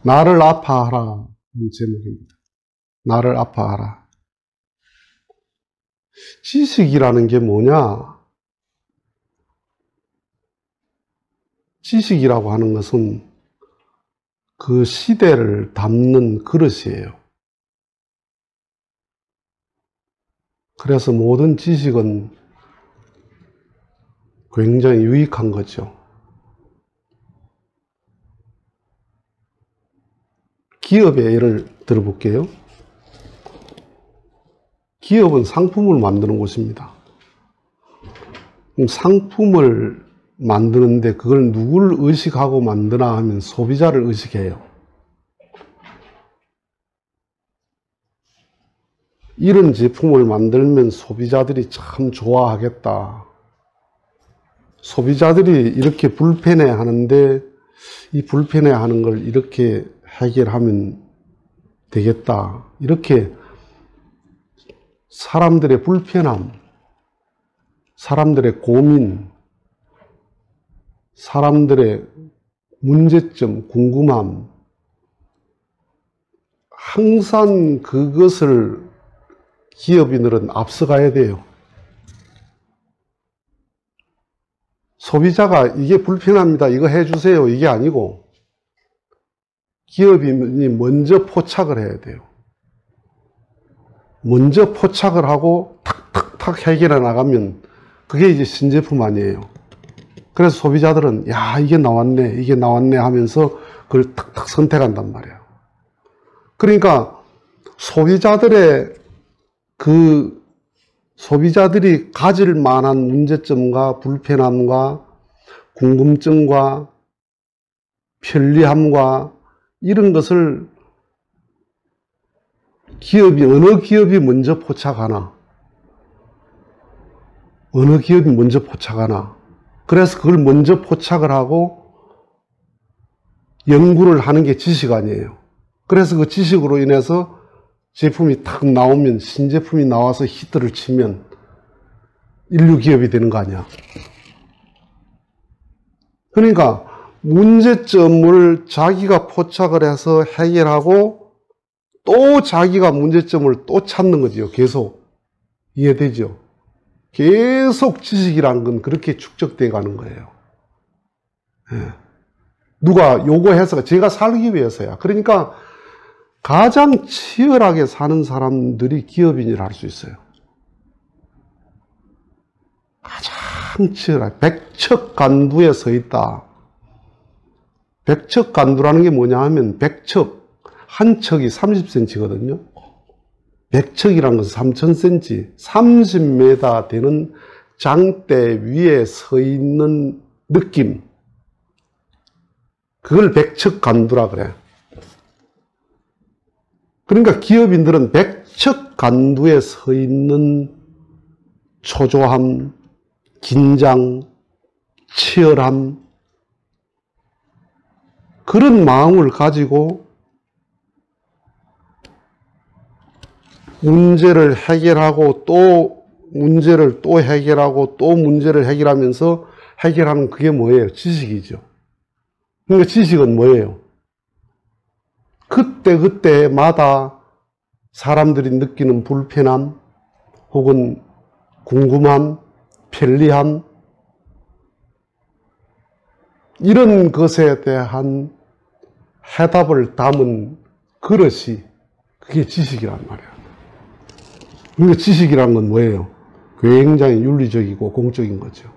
나를 아파하라. 제목입니다. 나를 아파하라. 지식이라는 게 뭐냐? 지식이라고 하는 것은 그 시대를 담는 그릇이에요. 그래서 모든 지식은 굉장히 유익한 거죠. 기업의 예를 들어볼게요. 기업은 상품을 만드는 곳입니다. 그럼 상품을 만드는데 그걸 누구를 의식하고 만드나 하면 소비자를 의식해요. 이런 제품을 만들면 소비자들이 참 좋아하겠다. 소비자들이 이렇게 불편해 하는데 이 불편해 하는 걸 이렇게 해결하면 되겠다. 이렇게 사람들의 불편함, 사람들의 고민, 사람들의 문제점, 궁금함, 항상 그것을 기업인들은 앞서가야 돼요. 소비자가 이게 불편합니다. 이거 해주세요. 이게 아니고 기업인이 먼저 포착을 해야 돼요. 먼저 포착을 하고 탁탁탁 해결해 나가면 그게 이제 신제품 아니에요. 그래서 소비자들은 야 이게 나왔네 하면서 그걸 탁탁 선택한단 말이에요. 그러니까 소비자들이 가질 만한 문제점과 불편함과 궁금증과 편리함과 이런 것을 어느 기업이 먼저 포착하나? 어느 기업이 먼저 포착하나? 그래서 그걸 먼저 포착을 하고 연구를 하는 게 지식 아니에요. 그래서 그 지식으로 인해서 제품이 탁 나오면, 신제품이 나와서 히트를 치면 인류 기업이 되는 거 아니야. 그러니까 문제점을 자기가 포착을 해서 해결하고 또 자기가 문제점을 또 찾는 거죠. 계속. 이해되죠? 계속 지식이라는 건 그렇게 축적돼 가는 거예요. 예. 누가 요거해서 제가 살기 위해서야. 그러니까 가장 치열하게 사는 사람들이 기업인이라 할 수 있어요. 가장 치열하게. 백척간두에 서 있다. 백척간두라는 게 뭐냐 하면 백척, 한 척이 30cm거든요. 백척이라는 것은 3000cm, 30m 되는 장대 위에 서 있는 느낌. 그걸 백척간두라 그래. 그러니까 기업인들은 백척간두에 서 있는 초조함, 긴장, 치열함, 그런 마음을 가지고 문제를 해결하고 또 문제를 또 해결하고 또 문제를 해결하면서 해결하는 그게 뭐예요? 지식이죠. 그러니까 지식은 뭐예요? 그때마다 사람들이 느끼는 불편함 혹은 궁금함, 편리함 이런 것에 대한 해답을 담은 그릇이 그게 지식이란 말이야. 그러니까 지식이란 건 뭐예요? 굉장히 윤리적이고 공적인 거죠.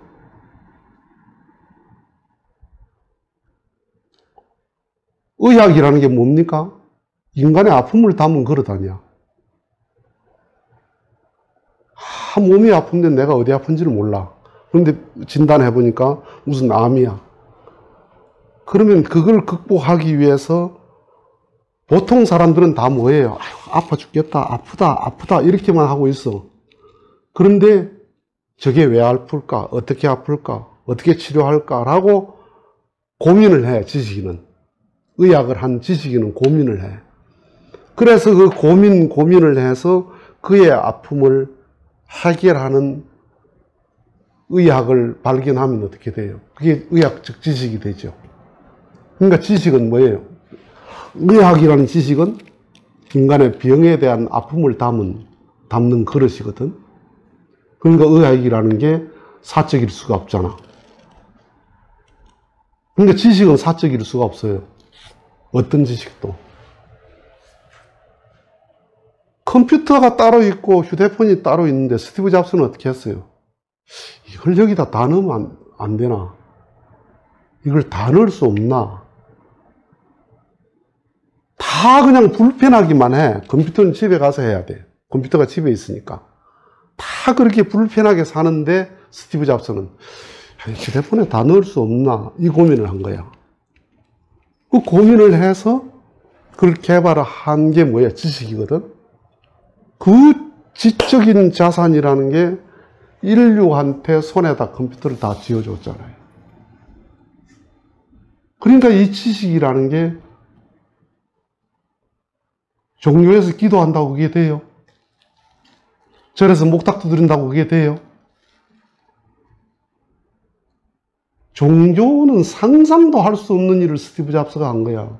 의학이라는 게 뭡니까? 인간의 아픔을 담은 그릇 아니야. 몸이 아픈데 내가 어디 아픈지를 몰라. 그런데 진단해보니까 무슨 암이야. 그러면 그걸 극복하기 위해서 보통 사람들은 다 뭐예요? 아유, 아파 죽겠다, 아프다 이렇게만 하고 있어. 그런데 저게 왜 아플까? 어떻게 아플까? 어떻게 치료할까라고 고민을 해, 지식인은. 의학을 한 지식인은 고민을 해. 그래서 그 고민을 해서 그의 아픔을 해결하는 의학을 발견하면 어떻게 돼요? 그게 의학적 지식이 되죠. 그러니까 지식은 뭐예요? 의학이라는 지식은 인간의 병에 대한 아픔을 담는 그릇이거든. 그러니까 의학이라는 게 사적일 수가 없잖아. 그러니까 지식은 사적일 수가 없어요. 어떤 지식도. 컴퓨터가 따로 있고 휴대폰이 따로 있는데 스티브 잡스는 어떻게 했어요? 이걸 여기다 다 넣으면 안 되나? 이걸 다 넣을 수 없나? 다 그냥 불편하기만 해. 컴퓨터는 집에 가서 해야 돼. 컴퓨터가 집에 있으니까. 다 그렇게 불편하게 사는데 스티브 잡스는 휴대폰에 다 넣을 수 없나? 이 고민을 한 거야. 그 고민을 해서 그걸 개발한 게 뭐야? 지식이거든? 그 지적인 자산이라는 게 인류한테 손에다 컴퓨터를 다 쥐어줬잖아요. 그러니까 이 지식이라는 게 종교에서 기도한다고 그게 돼요? 절에서 목탁 두드린다고 그게 돼요? 종교는 상상도 할 수 없는 일을 스티브 잡스가 한 거야.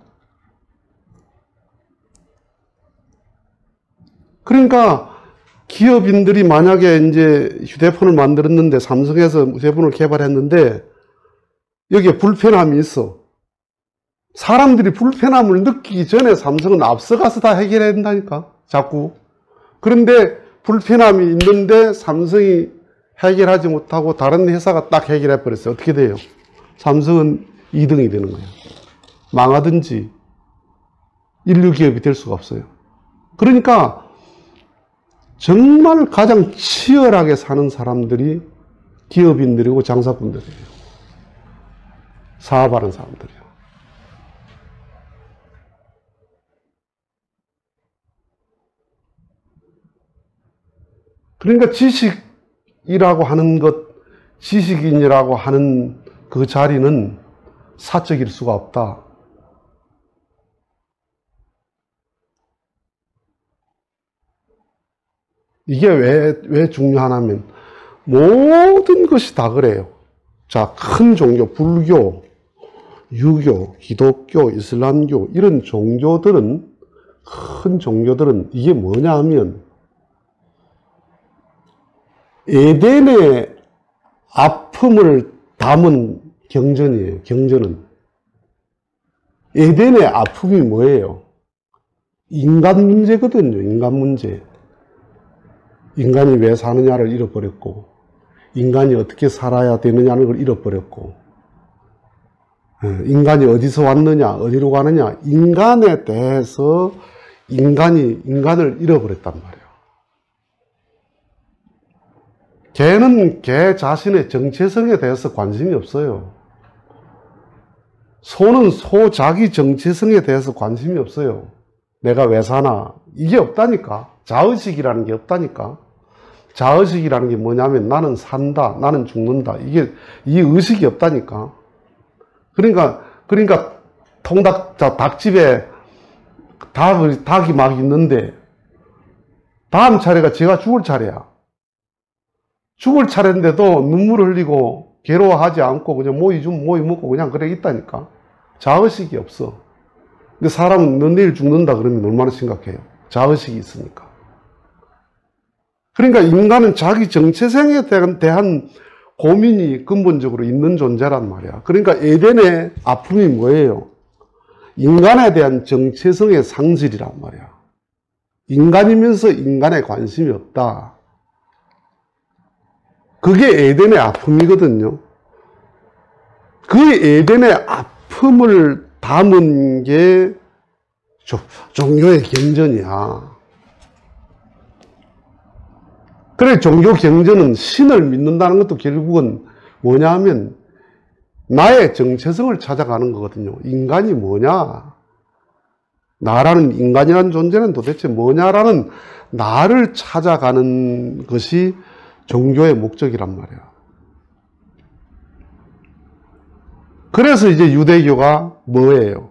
그러니까 기업인들이 만약에 이제 휴대폰을 만들었는데 삼성에서 휴대폰을 개발했는데 여기에 불편함이 있어. 사람들이 불편함을 느끼기 전에 삼성은 앞서가서 다 해결해야 된다니까. 자꾸. 그런데 불편함이 있는데 삼성이 해결하지 못하고 다른 회사가 딱 해결해 버렸어요. 어떻게 돼요? 삼성은 2등이 되는 거예요. 망하든지 인류 기업이 될 수가 없어요. 그러니까 정말 가장 치열하게 사는 사람들이 기업인들이고 장사꾼들이에요. 사업하는 사람들이에요. 그러니까 지식이라고 하는 것, 지식인이라고 하는 그 자리는 사적일 수가 없다. 이게 왜 중요하냐면 모든 것이 다 그래요. 자, 큰 종교, 불교, 유교, 기독교, 이슬람교 이런 종교들은 큰 종교들은 이게 뭐냐 하면 에덴의 아픔을 담은 경전이에요. 경전은. 에덴의 아픔이 뭐예요? 인간 문제거든요. 인간 문제. 인간이 왜 사느냐를 잃어버렸고 인간이 어떻게 살아야 되느냐는 걸 잃어버렸고 인간이 어디서 왔느냐 어디로 가느냐 인간에 대해서 인간을 잃어버렸단 말이에요. 개는 개 자신의 정체성에 대해서 관심이 없어요. 소는 소 자기 정체성에 대해서 관심이 없어요. 내가 왜 사나 이게 없다니까. 자의식이라는 게 없다니까. 자의식이라는 게 뭐냐면 나는 산다, 나는 죽는다. 이 의식이 없다니까. 그러니까 닭집에 닭이 막 있는데 다음 차례가 제가 죽을 차례야. 죽을 차례인데도 눈물을 흘리고 괴로워하지 않고 그냥 모이 먹고 그냥 그래 있다니까. 자의식이 없어. 근데 사람은 너 내일 죽는다 그러면 얼마나 심각해요. 자의식이 있으니까. 그러니까 인간은 자기 정체성에 대한 고민이 근본적으로 있는 존재란 말이야. 그러니까 에덴의 아픔이 뭐예요? 인간에 대한 정체성의 상실이란 말이야. 인간이면서 인간에 관심이 없다. 그게 에덴의 아픔이거든요. 그 에덴의 아픔을 담은 게 종교의 경전이야. 그래, 종교 경전은 신을 믿는다는 것도 결국은 뭐냐 하면 나의 정체성을 찾아가는 거거든요. 인간이 뭐냐? 나라는 인간이라는 존재는 도대체 뭐냐라는 나를 찾아가는 것이 종교의 목적이란 말이야. 그래서 이제 유대교가 뭐예요?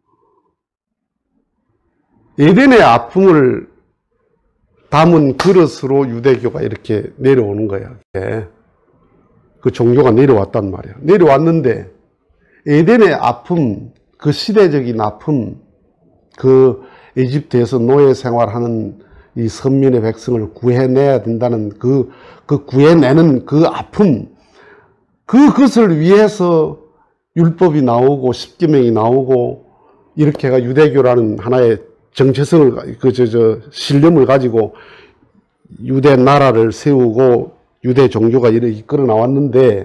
에덴의 아픔을 담은 그릇으로 유대교가 이렇게 내려오는 거야. 그 종교가 내려왔단 말이야. 내려왔는데 에덴의 아픔, 그 시대적인 아픔, 그 이집트에서 노예 생활하는 이 선민의 백성을 구해내야 된다는 그 구해내는 그 아픔, 그것을 위해서 율법이 나오고 십계명이 나오고 이렇게 해가 유대교라는 하나의 정체성을 신념을 가지고 유대 나라를 세우고 유대 종교가 이렇게 이끌어 나왔는데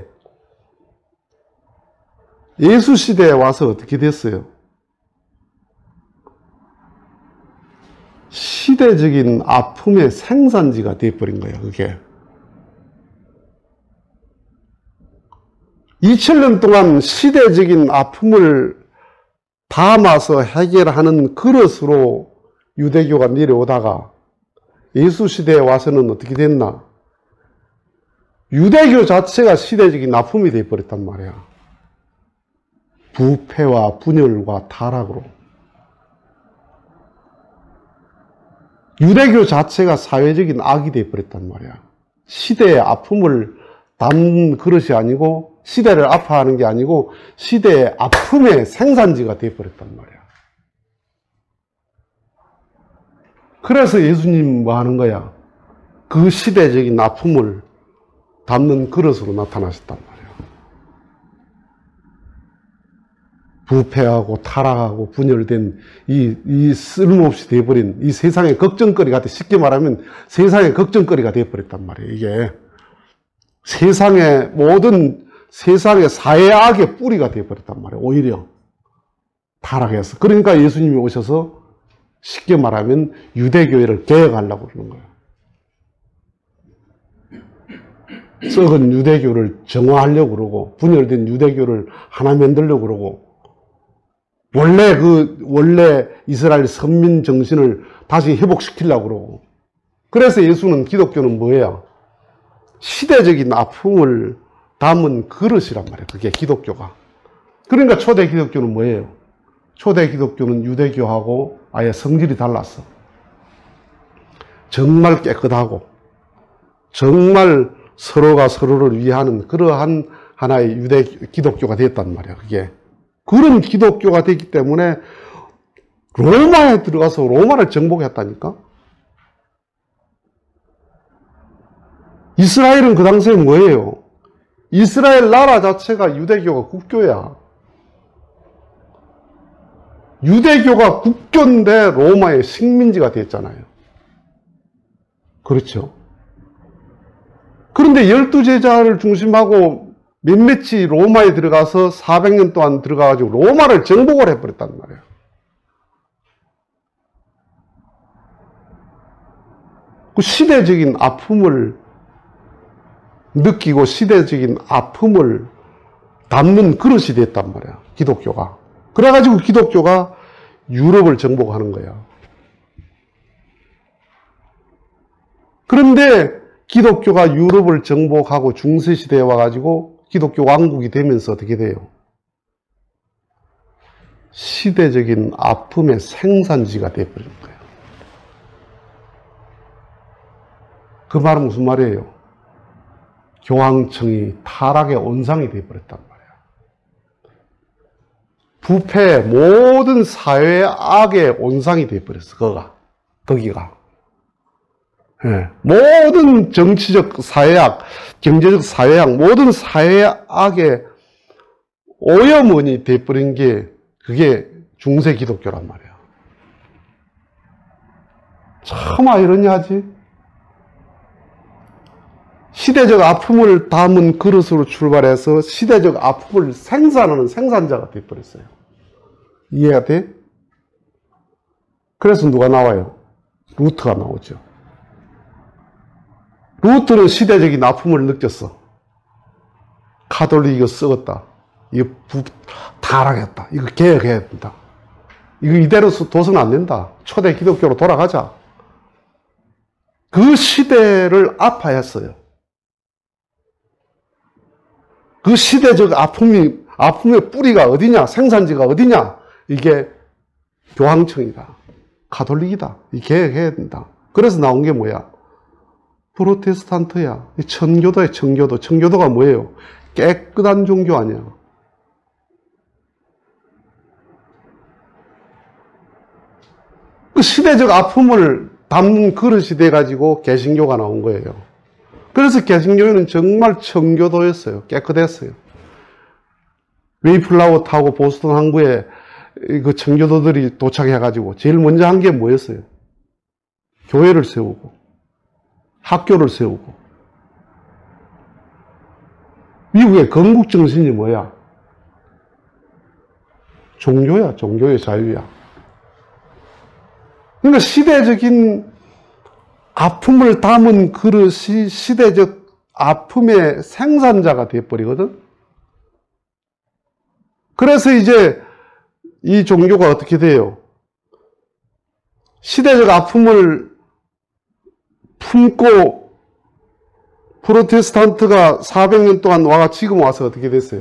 예수 시대에 와서 어떻게 됐어요? 시대적인 아픔의 생산지가 되어버린 거예요, 그게. 2000년 동안 시대적인 아픔을 담아서 해결하는 그릇으로 유대교가 내려오다가 예수 시대에 와서는 어떻게 됐나? 유대교 자체가 시대적인 아픔이 되어버렸단 말이야. 부패와 분열과 타락으로. 유대교 자체가 사회적인 악이 되어버렸단 말이야. 시대의 아픔을 담는 그릇이 아니고 시대를 아파하는 게 아니고 시대의 아픔의 생산지가 되어버렸단 말이야. 그래서 예수님 뭐 하는 거야? 그 시대적인 아픔을 담는 그릇으로 나타나셨단 말이야. 부패하고 타락하고 분열된 이 쓸모없이 되어버린 이 세상의 걱정거리가 돼. 쉽게 말하면 세상의 걱정거리가 되어버렸단 말이에요. 이게 세상의 모든 세상의 사회악의 뿌리가 되어버렸단 말이에요. 오히려 타락해서. 그러니까 예수님이 오셔서 쉽게 말하면 유대교회를 개혁하려고 그러는 거예요. 썩은 유대교를 정화하려고 그러고 분열된 유대교를 하나 만들려고 그러고 원래 이스라엘 선민 정신을 다시 회복시키려고 그러고. 그래서 예수는, 기독교는 뭐예요? 시대적인 아픔을 담은 그릇이란 말이에요. 그게 기독교가. 그러니까 초대 기독교는 뭐예요? 초대 기독교는 유대교하고 아예 성질이 달랐어. 정말 깨끗하고 정말 서로가 서로를 위하는 그러한 하나의 기독교가 됐단 말이에요. 그게. 그런 기독교가 됐기 때문에 로마에 들어가서 로마를 정복했다니까? 이스라엘은 그 당시에 뭐예요? 이스라엘 나라 자체가 유대교가 국교야. 유대교가 국교인데 로마의 식민지가 됐잖아요. 그렇죠. 그런데 12제자를 중심하고 몇몇이 로마에 들어가서 400년 동안 들어가가지고 로마를 정복을 해버렸단 말이에요. 그 시대적인 아픔을 느끼고 시대적인 아픔을 담는 그릇이 됐단 말이야, 기독교가. 그래가지고 기독교가 유럽을 정복하는 거야. 그런데 기독교가 유럽을 정복하고 중세시대에 와가지고 기독교 왕국이 되면서 어떻게 돼요? 시대적인 아픔의 생산지가 되어버린 거예요. 그 말은 무슨 말이에요? 교황청이 타락의 온상이 되어버렸단 말이에요. 부패, 모든 사회의 악의 온상이 되어버렸어, 거기가. 예, 모든 정치적 사회악, 경제적 사회악, 모든 사회악의 오염원이 돼버린 게 그게 중세 기독교란 말이야. 참 아이러니하지? 시대적 아픔을 담은 그릇으로 출발해서 시대적 아픔을 생산하는 생산자가 돼버렸어요. 이해가 돼? 그래서 누가 나와요? 루터가 나오죠. 루터는 시대적인 아픔을 느꼈어. 카톨릭 이거 썩었다. 이거 타락했다. 이거 개혁해야 된다. 이거 이대로 둬서는 안 된다. 초대 기독교로 돌아가자. 그 시대를 아파했어요. 그 시대적 아픔의 뿌리가 어디냐? 생산지가 어디냐? 이게 교황청이다. 가톨릭이다. 이 개혁해야 된다. 그래서 나온 게 뭐야? 프로테스탄트야. 천교도야, 천교도. 천교도가 뭐예요? 깨끗한 종교 아니야. 그 시대적 아픔을 담는 그릇이 돼가지고 개신교가 나온 거예요. 그래서 개신교회는 정말 청교도였어요. 깨끗했어요. 웨이플라워 타고 보스턴 항구에 그 청교도들이 도착해가지고 제일 먼저 한 게 뭐였어요? 교회를 세우고 학교를 세우고. 미국의 건국 정신이 뭐야? 종교야. 종교의 자유야. 그러니까 시대적인 아픔을 담은 그릇이 시대적 아픔의 생산자가 되어버리거든. 그래서 이제 이 종교가 어떻게 돼요? 시대적 아픔을 품고 프로테스탄트가 400년 동안 와가 지금 와서 어떻게 됐어요?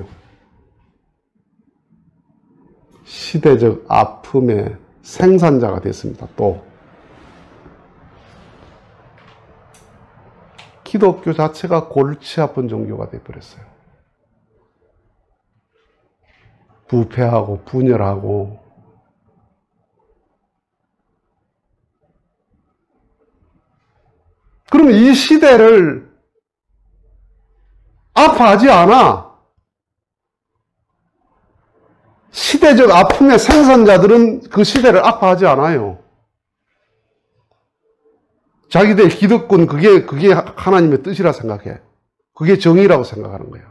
시대적 아픔의 생산자가 됐습니다. 또 기독교 자체가 골치 아픈 종교가 되어버렸어요. 부패하고 분열하고. 그러면 이 시대를 아파하지 않아. 시대적 아픔의 생산자들은 그 시대를 아파하지 않아요. 자기들 기득권, 그게 하나님의 뜻이라 생각해. 그게 정의라고 생각하는 거야.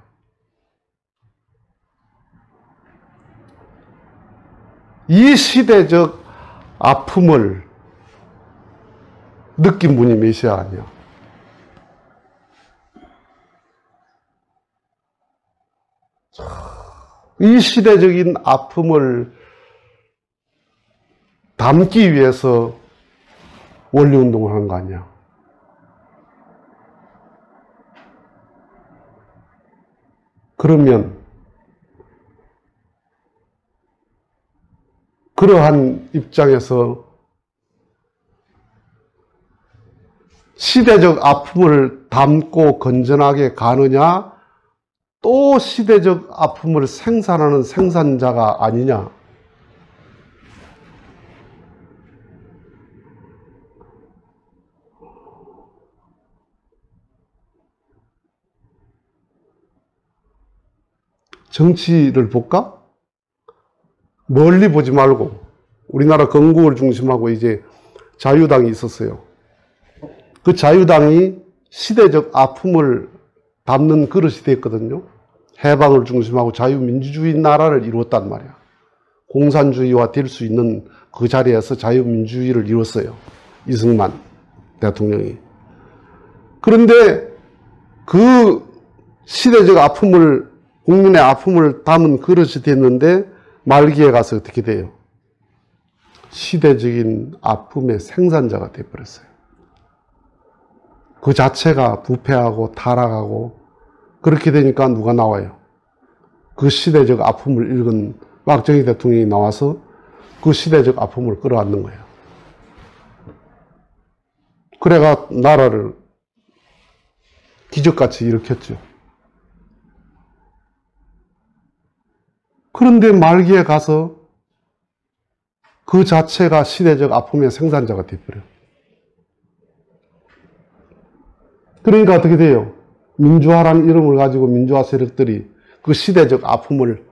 이 시대적 아픔을 느낀 분이 메시아 아니야. 이 시대적인 아픔을 담기 위해서 원리운동을 하는 거 아니야. 그러면 그러한 입장에서 시대적 아픔을 담고 건전하게 가느냐, 또 시대적 아픔을 생산하는 생산자가 아니냐. 정치를 볼까? 멀리 보지 말고, 우리나라 건국을 중심하고 이제 자유당이 있었어요. 그 자유당이 시대적 아픔을 담는 그릇이 됐거든요. 해방을 중심하고 자유민주주의 나라를 이루었단 말이야. 공산주의화 될 수 있는 그 자리에서 자유민주주의를 이뤘어요. 이승만 대통령이. 그런데 그 시대적 아픔을, 국민의 아픔을 담은 그릇이 됐는데 말기에 가서 어떻게 돼요? 시대적인 아픔의 생산자가 되어버렸어요. 그 자체가 부패하고 타락하고. 그렇게 되니까 누가 나와요? 그 시대적 아픔을 읽은 박정희 대통령이 나와서 그 시대적 아픔을 끌어안는 거예요. 그래가 나라를 기적같이 일으켰죠. 그런데 말기에 가서 그 자체가 시대적 아픔의 생산자가 되어버려요. 그러니까 어떻게 돼요? 민주화라는 이름을 가지고 민주화 세력들이 그 시대적 아픔을,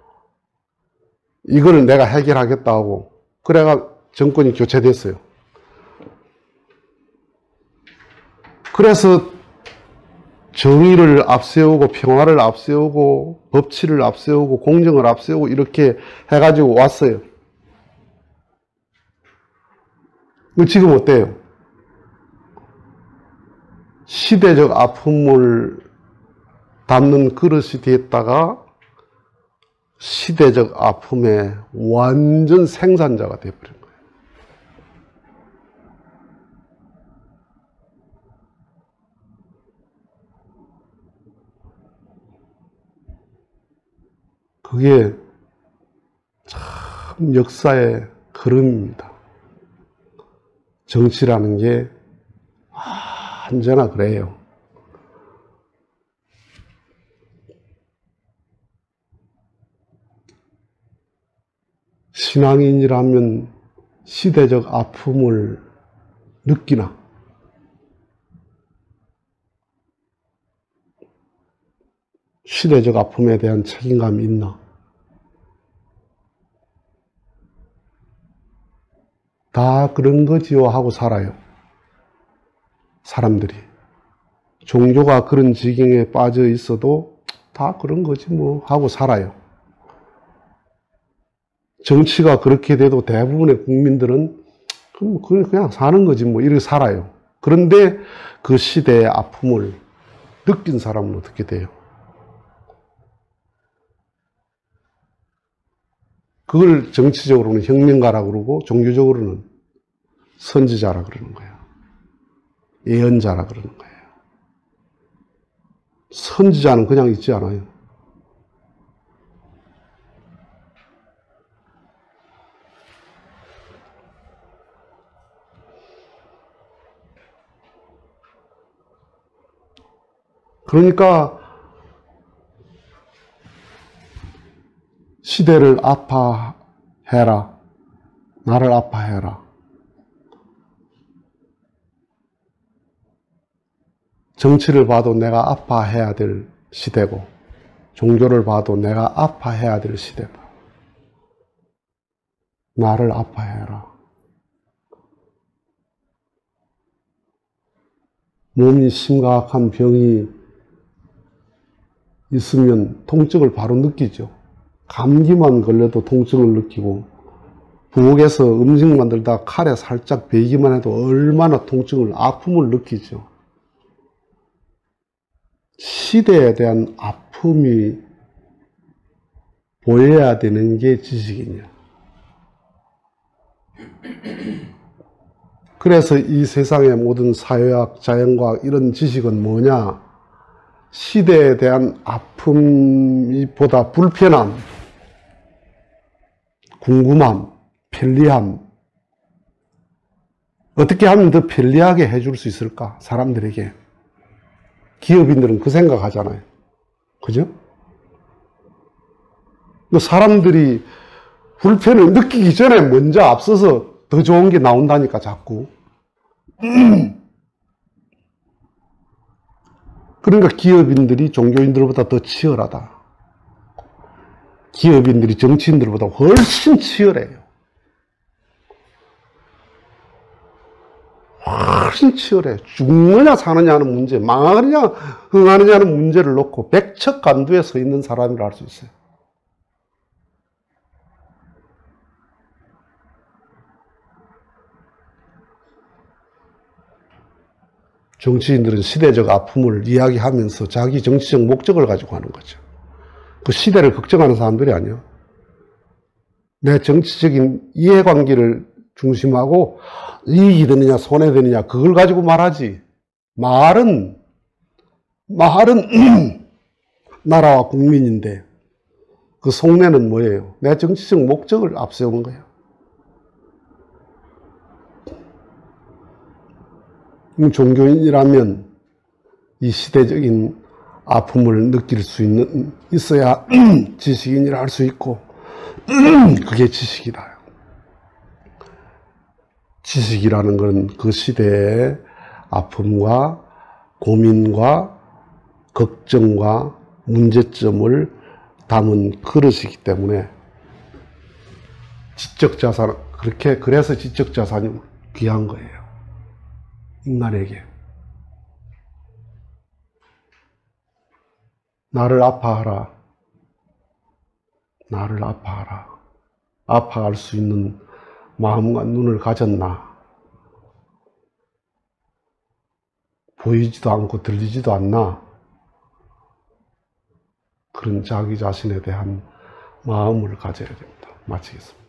이걸 내가 해결하겠다 하고, 그래가 정권이 교체됐어요. 그래서 정의를 앞세우고 평화를 앞세우고 법치를 앞세우고 공정을 앞세우고 이렇게 해가지고 왔어요. 지금 어때요? 시대적 아픔을 담는 그릇이 됐다가 시대적 아픔의 완전 생산자가 되어버린 거예요. 그게 참 역사의 흐름입니다. 정치라는 게 언제나 그래요. 신앙인이라면 시대적 아픔을 느끼나? 시대적 아픔에 대한 책임감이 있나? 다 그런 거지요 하고 살아요. 사람들이. 종교가 그런 지경에 빠져 있어도 다 그런 거지 뭐 하고 살아요. 정치가 그렇게 돼도 대부분의 국민들은 그냥 사는 거지 뭐 이렇게 살아요. 그런데 그 시대의 아픔을 느낀 사람은 어떻게 돼요? 그걸 정치적으로는 혁명가라고 그러고 종교적으로는 선지자라 그러는 거예요. 예언자라 그러는 거예요. 선지자는 그냥 있지 않아요. 그러니까 시대를 아파해라. 나를 아파해라. 정치를 봐도 내가 아파해야 될 시대고 종교를 봐도 내가 아파해야 될 시대고 나를 아파해라. 몸이 심각한 병이 있으면 통증을 바로 느끼죠. 감기만 걸려도 통증을 느끼고 부엌에서 음식 만들다 칼에 살짝 베기만 해도 얼마나 통증을, 아픔을 느끼죠. 시대에 대한 아픔이 보여야 되는 게 지식이냐. 그래서 이 세상의 모든 사회학, 자연과학 이런 지식은 뭐냐? 시대에 대한 아픔보다 불편함, 궁금함, 편리함, 어떻게 하면 더 편리하게 해줄 수 있을까? 사람들에게. 기업인들은 그 생각하잖아요. 그죠? 사람들이 불편을 느끼기 전에 먼저 앞서서 더 좋은 게 나온다니까 자꾸. 그러니까 기업인들이 종교인들보다 더 치열하다. 기업인들이 정치인들보다 훨씬 치열해요. 훨씬 치열해. 죽느냐 사느냐 하는 문제, 망하느냐 흥하느냐 하는 문제를 놓고 백척간두에 서 있는 사람이라 할 수 있어요. 정치인들은 시대적 아픔을 이야기하면서 자기 정치적 목적을 가지고 하는 거죠. 그 시대를 걱정하는 사람들이 아니에요. 내 정치적인 이해관계를 중심하고 이익이 되느냐 손해되느냐 그걸 가지고 말하지. 말은 나라와 국민인데 그 속내는 뭐예요? 내 정치적 목적을 앞세우는 거예요. 종교인이라면 이 시대적인 아픔을 느낄 수 있어야 지식인이라 할 수 있고 그게 지식이다. 지식이라는 건 그 시대의 아픔과 고민과 걱정과 문제점을 담은 그릇이기 때문에 지적자산, 그래서 지적자산이 귀한 거예요. 인간에게. 나를 아파하라. 나를 아파하라. 아파할 수 있는 마음과 눈을 가졌나? 보이지도 않고 들리지도 않나? 그런 자기 자신에 대한 마음을 가져야 됩니다. 마치겠습니다.